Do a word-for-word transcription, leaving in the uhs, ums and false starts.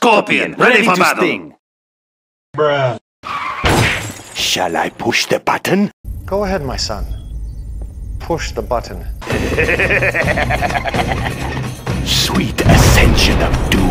Scorpion, ready, ready for battle. Sting. Bruh. Shall I push the button? Go ahead, my son. Push the button. Sweet ascension of doom.